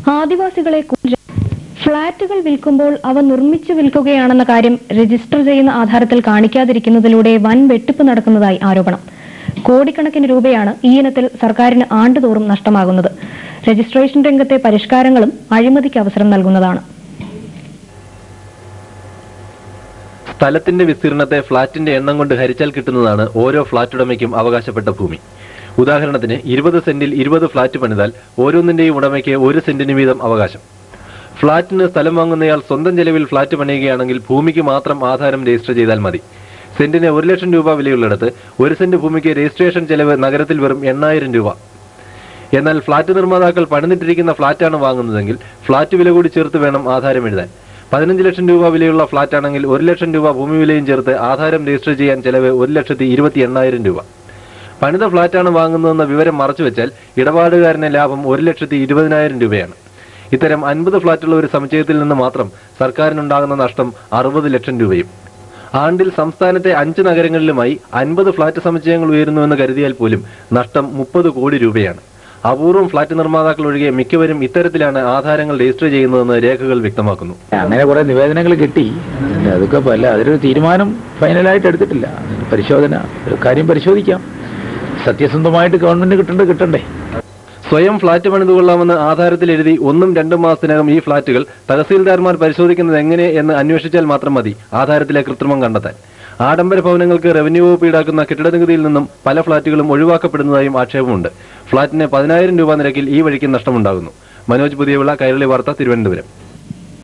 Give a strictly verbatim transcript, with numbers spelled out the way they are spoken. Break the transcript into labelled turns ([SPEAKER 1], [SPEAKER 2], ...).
[SPEAKER 1] ആദിവാസികളെ ഫ്ളാറ്റുകൾ വിൽക്കുമ്പോൾ അവ നിർമ്മിച്ചു വിൽക്കുകയാണെന്ന കാര്യം രജിസ്റ്റർ ചെയ്യുന്ന ആധാരത്തിൽ കാണിക്കാതിരിക്കുന്നതിലൂടെ വൻ വെട്ടിപ്പ് നടക്കുന്നതായി ആരോപണം. കോടിക്കണക്കിന് രൂപയാണ് ഈ ഇനത്തിൽ സർക്കാരിന് ആണ്ടുതോറും നഷ്ടമാകുന്നത്. രജിസ്ട്രേഷൻ രംഗത്തെ പരിഷ്കാരങ്ങളും അഴിമതിക്ക് അവസരം നൽകുന്നതാണ്.
[SPEAKER 2] സ്ഥലത്തിന്റെ വിസ്തീർണത്തെ ഫ്ളാറ്റിന്റെ എണ്ണം കൊണ്ട് ഹരിച്ചാൽ കിട്ടുന്നതാണ് ഓരോ ഫ്ളാറ്റ് ഉടമയ്ക്കും അവകാശപ്പെട്ട ഭൂമി. ഉദാഹരണത്തിന് ഇരുപത് സെന്റിൽ ഇരുപത് ഫ്ളാറ്റ് പണിതാൽ ഓരോന്നിന്റെയും ഉടമയ്ക്ക് ഒരു സെന്റിന് വീതം അവകാശം. ഫ്ളാറ്റിന് സ്ഥലം വാങ്ങുന്നയാൾ സ്വന്തം ചെലവിൽ ഫ്ളാറ്റ് പണിയുകയാണെങ്കിൽ ഭൂമിക്ക് മാത്രം ആധാരം രജിസ്റ്റർ ചെയ്താൽ മതി. സെന്റിന് ഒരു ലക്ഷം രൂപ വിലയുള്ളിടത്ത് ഒരു സെന്റ് ഭൂമിക്ക് രജിസ്ട്രേഷൻ ചെലവ് നഗരത്തിൽ വെറും എണ്ണായിരം രൂപ. എന്നാൽ ഫ്ളാറ്റ് നിർമ്മാതാക്കൾ പണിതിട്ടിരിക്കുന്ന ഫ്ളാറ്റാണ് വാങ്ങുന്നതെങ്കിൽ ഫ്ളാറ്റ് വില കൂടി ചേർത്ത് വേണം ആധാരം എഴുതാൻ. പതിനഞ്ച് ലക്ഷം രൂപ വിലയുള്ള ഫ്ളാറ്റാണെങ്കിൽ ഒരു ലക്ഷം രൂപ ഭൂമി വിലയും ചേർത്ത് ആധാരം രജിസ്റ്റർ ചെയ്യാൻ ചെലവ് ഒരു ലക്ഷത്തി ഇരുപത്തി എണ്ണായിരം രൂപ. പണിത ഫ്ളാറ്റാണ് വാങ്ങുന്നതെന്ന വിവരം മറച്ചുവെച്ചാൽ ഇടപാടുകാരന് ലാഭം ഒരു ലക്ഷത്തി ഇരുപതിനായിരം രൂപയാണ്. ഇത്തരം അൻപത് ഫ്ളാറ്റുള്ള ഒരു സമുച്ചയത്തിൽ നിന്ന് മാത്രം സർക്കാരിനുണ്ടാകുന്ന നഷ്ടം അറുപത് ലക്ഷം രൂപയും. ആണ്ടിൽ സംസ്ഥാനത്തെ അഞ്ച് നഗരങ്ങളിലുമായി അൻപത് ഫ്ളാറ്റ് സമുച്ചയങ്ങൾ ഉയരുന്നുവെന്ന് കരുതിയാൽ പോലും നഷ്ടം മുപ്പത് കോടി രൂപയാണ്. അപൂർവം ഫ്ളാറ്റ് നിർമ്മാതാക്കൾ ഒഴികെ മിക്കവരും ഇത്തരത്തിലാണ് ആധാരങ്ങൾ രജിസ്റ്റർ ചെയ്യുന്നതെന്ന് രേഖകൾ വ്യക്തമാക്കുന്നു.
[SPEAKER 3] അങ്ങനെ കുറെ നിവേദനങ്ങൾ കിട്ടി. അതൊക്കെ അല്ല, അതൊരു തീരുമാനം ഫൈനലായിട്ട് എടുത്തിട്ടില്ല. പരിശോധന കാര്യം പരിശോധിക്കാം. സത്യസന്ധമായിട്ട് ഗവൺമെന്റ് കിട്ടേണ്ടത് കിട്ടണ്ടേ.
[SPEAKER 2] സ്വയം ഫ്ളാറ്റ് പണിതുകൊള്ളാമെന്ന് ആധാരത്തിൽ എഴുതി ഒന്നും രണ്ടും മാസത്തിനകം ഈ ഫ്ളാറ്റുകൾ തഹസീൽദാർമാർ പരിശോധിക്കുന്നത് എങ്ങനെ എന്ന് അന്വേഷിച്ചാൽ മാത്രം മതി ആധാരത്തിലെ കൃത്രിമം കണ്ടെത്താൻ. ആഡംബര ഭവനങ്ങൾക്ക് റവന്യൂ വകുപ്പ് ഈടാക്കുന്ന കെട്ടിട നികുതിയിൽ നിന്നും പല ഫ്ളാറ്റുകളും ഒഴിവാക്കപ്പെടുന്നതായും ആക്ഷേപമുണ്ട്. ഫ്ളാറ്റിന് പതിനായിരം രൂപ നിരക്കിൽ ഈ വഴിക്ക് നഷ്ടമുണ്ടാകുന്നു. മനോജ് പുതിയവിള, കൈരളി വാർത്ത, തിരുവനന്തപുരം.